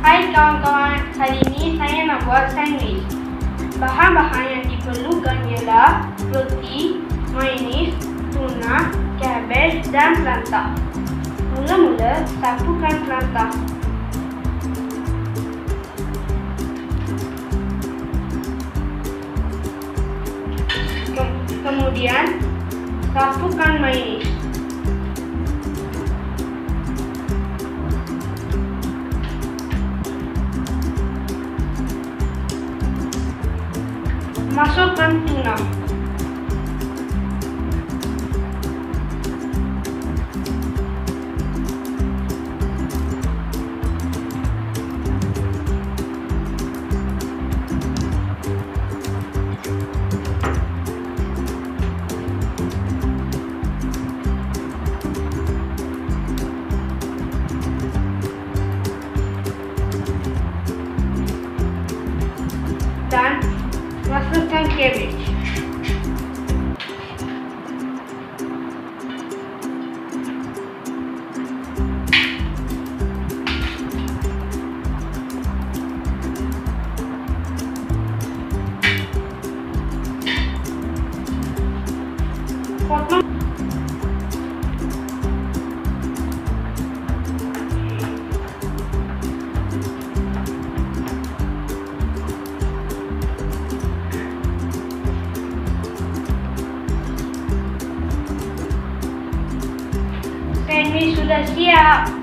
Hai kawan-kawan, kali ini saya nak buat sandwich. Bahan-bahan yang diperlukan ialah roti, mayonis, tuna, cabbage dan plantain. Mula-mula, sapukan plantain. Kemudian, sapukan mayonis. Masukkan tuna. Dan masukkan cabbage. Potong. Sandwich sudah siap.